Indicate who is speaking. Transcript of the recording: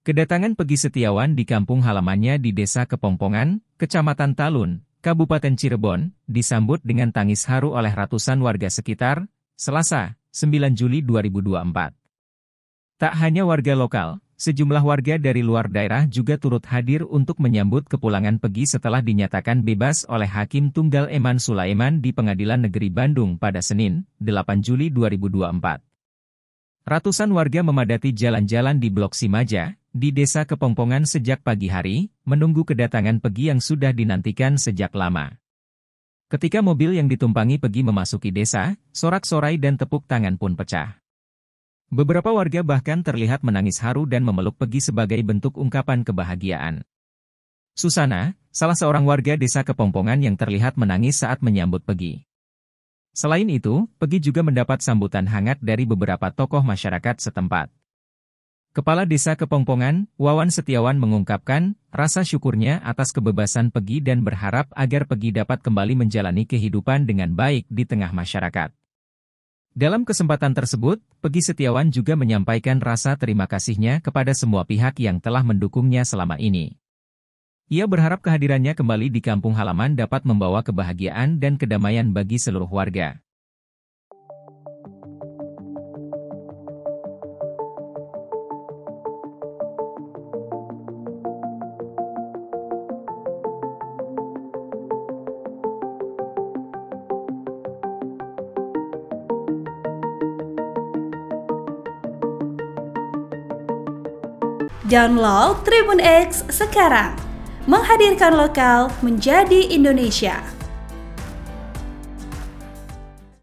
Speaker 1: Kedatangan Pegi Setiawan di kampung halamannya di Desa Kepongpongan, Kecamatan Talun, Kabupaten Cirebon, disambut dengan tangis haru oleh ratusan warga sekitar, Selasa, 9 Juli 2024. Tak hanya warga lokal, sejumlah warga dari luar daerah juga turut hadir untuk menyambut kepulangan Pegi setelah dinyatakan bebas oleh Hakim Tunggal Eman Sulaiman di Pengadilan Negeri Bandung pada Senin, 8 Juli 2024. Ratusan warga memadati jalan-jalan di Blok Simaja, di Desa Kepongpongan sejak pagi hari, menunggu kedatangan Pegi yang sudah dinantikan sejak lama. Ketika mobil yang ditumpangi Pegi memasuki desa, sorak-sorai dan tepuk tangan pun pecah. Beberapa warga bahkan terlihat menangis haru dan memeluk Pegi sebagai bentuk ungkapan kebahagiaan. Susana, salah seorang warga Desa Kepongpongan yang terlihat menangis saat menyambut Pegi. Selain itu, Pegi juga mendapat sambutan hangat dari beberapa tokoh masyarakat setempat. Kepala Desa Kepongpongan, Wawan Setiawan mengungkapkan rasa syukurnya atas kebebasan Pegi dan berharap agar Pegi dapat kembali menjalani kehidupan dengan baik di tengah masyarakat. Dalam kesempatan tersebut, Pegi Setiawan juga menyampaikan rasa terima kasihnya kepada semua pihak yang telah mendukungnya selama ini. Ia berharap kehadirannya kembali di kampung halaman dapat membawa kebahagiaan dan kedamaian bagi seluruh warga.
Speaker 2: Download Tribun X sekarang, menghadirkan lokal menjadi Indonesia.